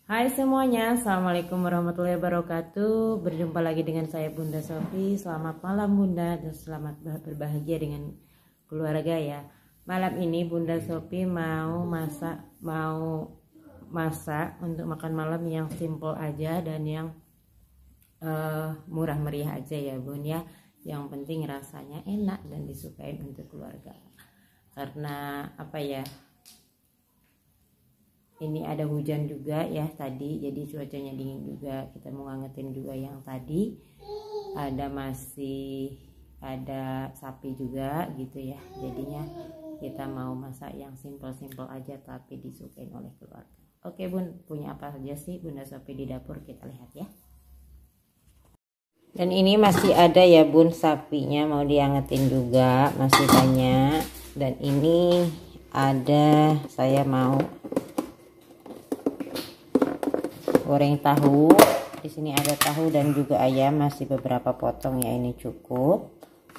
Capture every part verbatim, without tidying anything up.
Hai semuanya, Assalamualaikum warahmatullahi wabarakatuh. Berjumpa lagi dengan saya Bunda Sofi. Selamat malam Bunda dan selamat berbahagia dengan keluarga ya. Malam ini Bunda Sofi mau masak mau masak untuk makan malam yang simple aja dan yang uh, murah meriah aja ya Bun ya. Yang penting rasanya enak dan disukai untuk keluarga. Karena apa ya? Ini ada hujan juga ya tadi, jadi cuacanya dingin juga. Kita mau ngangetin juga yang tadi. Ada masih ada sapi juga gitu ya. Jadinya kita mau masak yang simple-simple aja tapi disukain oleh keluarga. Oke Bun, punya apa saja sih Bunda Sofi di dapur, kita lihat ya. Dan ini masih ada ya Bun, sapinya mau diangetin juga, masih banyak. Dan ini ada, saya mau goreng tahu. Di sini ada tahu dan juga ayam, masih beberapa potong ya, ini cukup.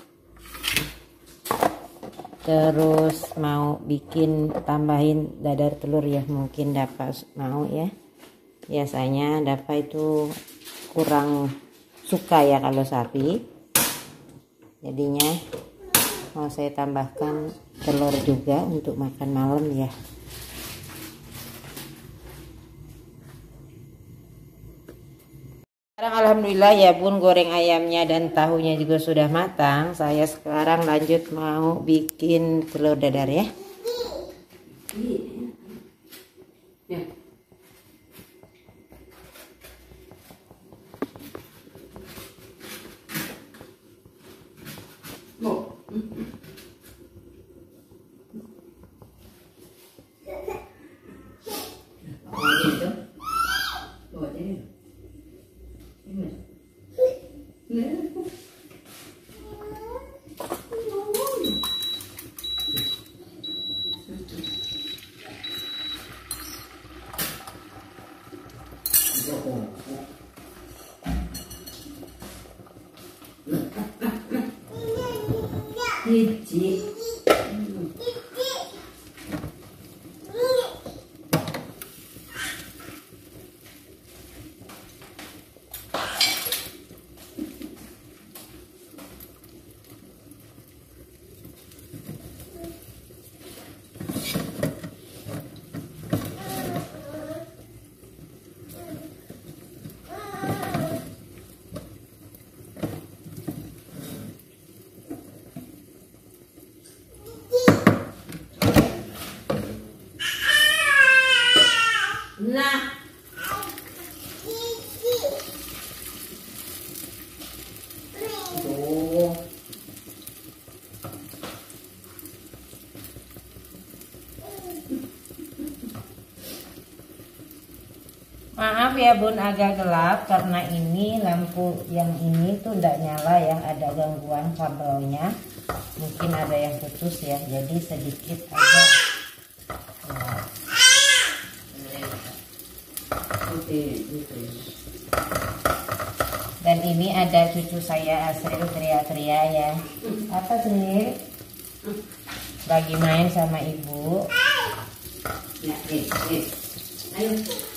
Terus mau bikin tambahin dadar telur ya, mungkin dapat mau ya. Biasanya dapat itu kurang suka ya kalau sapi. Jadinya mau saya tambahkan telur juga untuk makan malam ya. Sekarang alhamdulillah ya Bun, goreng ayamnya dan tahunya juga sudah matang. Saya sekarang lanjut mau bikin telur dadar ya. Hiji. Nah, oh. Maaf ya Bun, agak gelap karena ini lampu yang ini tuh tidak nyala ya, ada gangguan kabelnya, mungkin ada yang putus ya, jadi sedikit agak gelap. Dan ini ada cucu saya Asril teriak-teriak ya. Apa sih? Lagi main sama ibu. Ya, eh, eh. Ayo.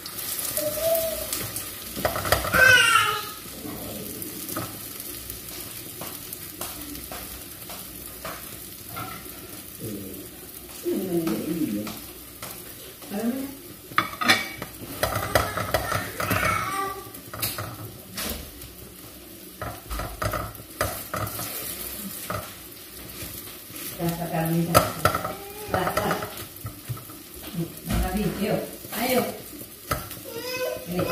Ayo, ayo. Ini.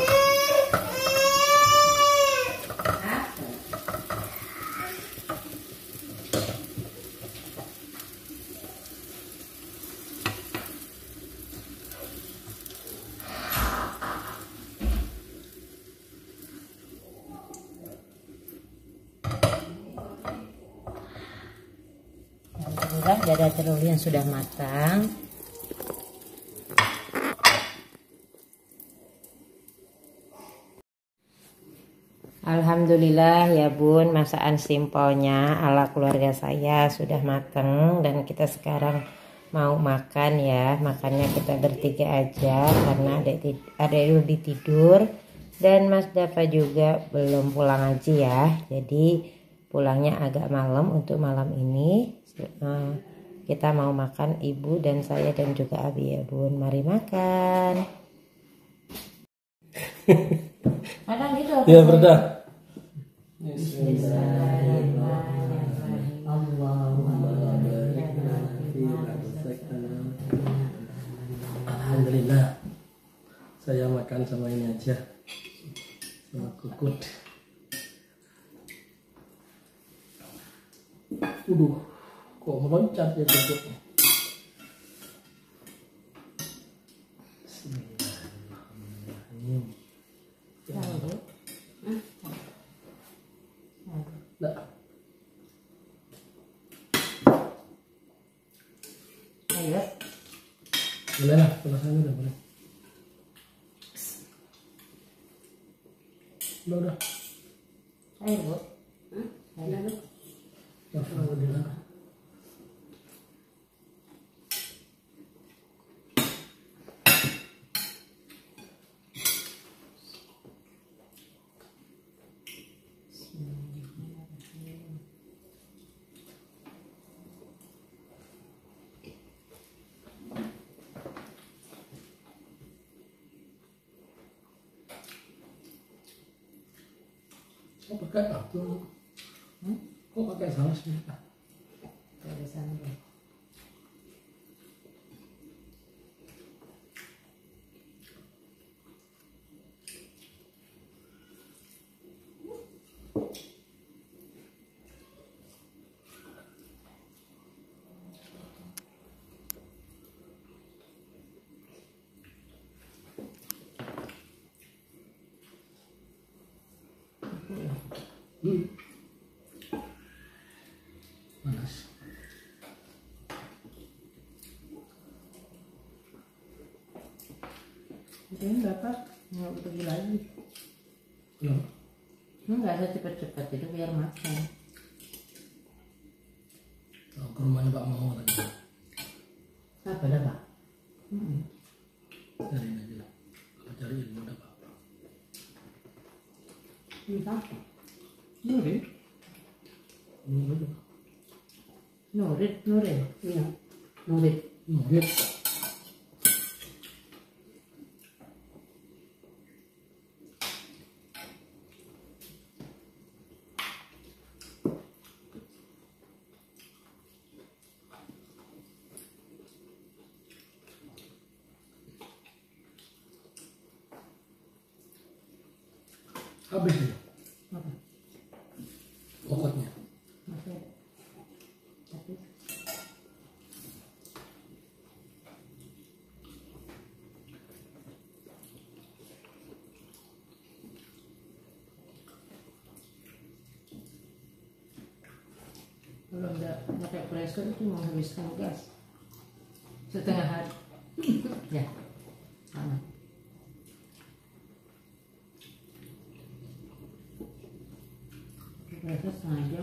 Alhamdulillah dadar telur yang sudah matang. Alhamdulillah ya Bun, masakan simpelnya ala keluarga saya sudah matang dan kita sekarang mau makan ya, makannya kita bertiga aja karena adek adek Rudi tidur dan Mas Dava juga belum pulang aja ya, jadi pulangnya agak malam untuk malam ini. Kita mau makan ibu dan saya dan juga Abi ya bun, mari makan. Kadang gitu ya berdah. Alhamdulillah, saya makan sama ini aja, sama kukut. Waduh, kok meloncat ya kukut. Bismillahirrahmanirrahim. Nah. Ayo. Boleh lah, perasaannya udah boleh. Udah, udah. Ayo, Bu. Ayo, Bu. Alhamdulillah. Kok pakai apa? Hmm? Kok pakai saus sih? Dari sana. Hmm. Panas. Ini Bapak nggak pergi lagi. Belum. Nggak ada cepat-cepat itu biar makan. Oh, ke rumahnya Pak mau tadi. Apa dah Pak? Hmm. Cariin aja lah. Kalau cari ilmu ada apa-apa. Ini apa? Nurin? Nurin. Nurin, Nurin. Iya. Nurin. Nurin. Habis ya? Apa? Pokoknya. Masih ada. Tapi kalau nggak pakai presto itu menghabiskan gas setengah hari. Ya, sama. Presto setengah jam.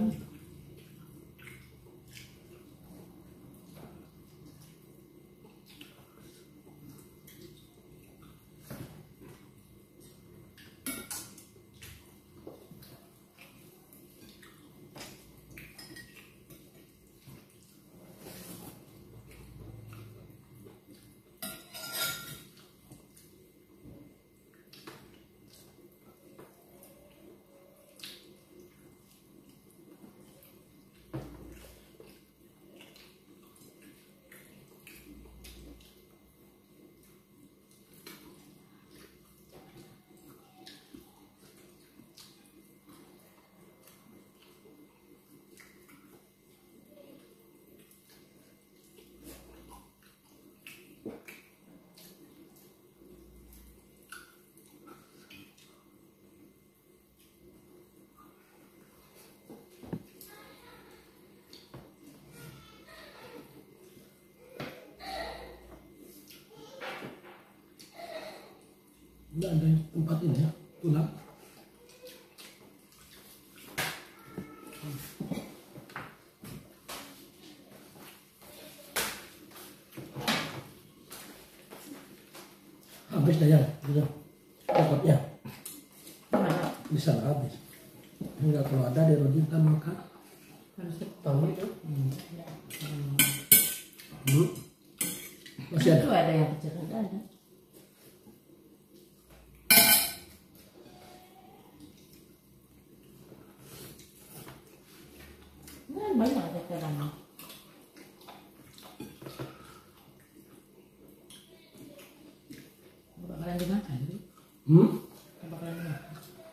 Enggak ada tempat ini ya, tulang. Takutnya Mana? bisa habis. Enggak, kalau ada di Rodintan maka Harus tahu itu. Hmm. Hmm. Masih ada. Itu ada yang kecil, ada ada. Nah, banyak ada sekarang. Bakalan dimakan, Bu. Hmm? Bakalan dimakan.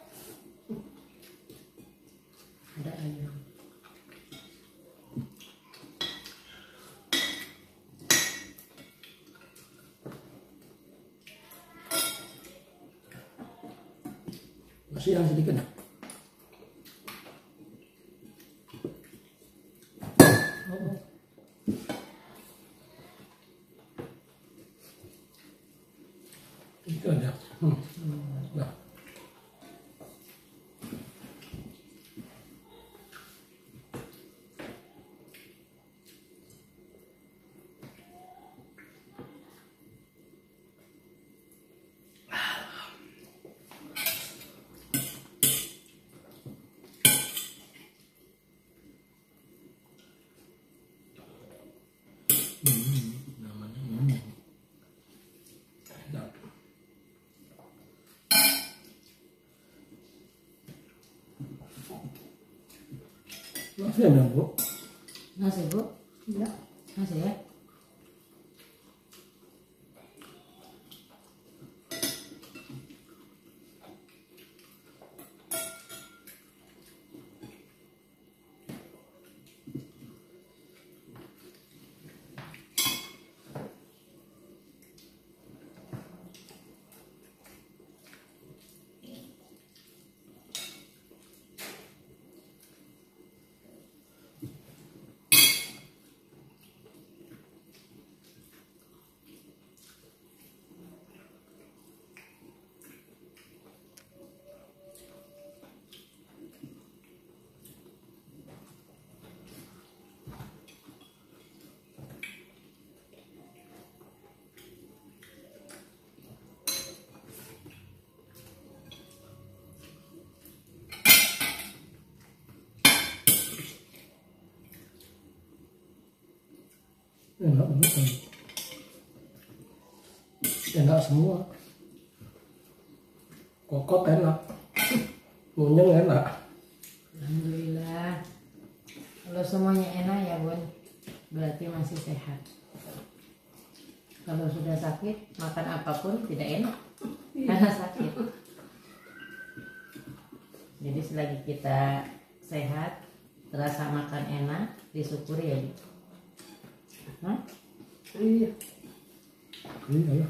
Ada ayam. Masih yang sedikit. Oh, Itu ada. Hmm. Nah. Hmm, namanya ini. Nah. Masih ada, Bu? nasi, Bu? Iya. Nasi ya? Enak banget kan? Enak semua. Kokot enak. Munyeng enak. Alhamdulillah. Kalau semuanya enak ya, Bun, berarti masih sehat. Kalau sudah sakit, makan apapun tidak enak karena sakit. Jadi selagi kita sehat, terasa makan enak, disyukuri ya, Bu. Hah? Iya. Iya.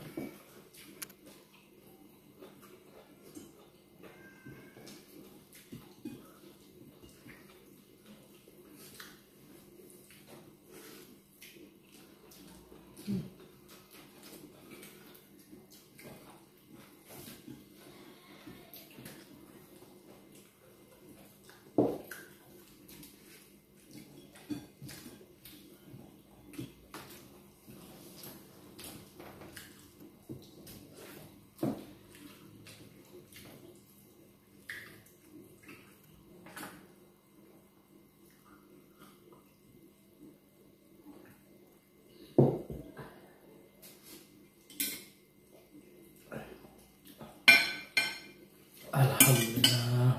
Alhamdulillah.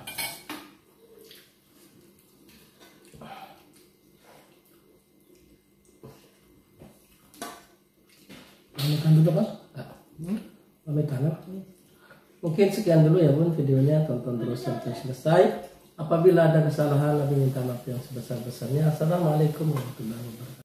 Pamitan dulu, Mas? Hmm? Pamitan ya? Mungkin sekian dulu ya, Bun, videonya. Tonton terus sampai selesai. Apabila ada kesalahan, lebih minta maaf yang sebesar-besarnya. Assalamualaikum warahmatullahi wabarakatuh.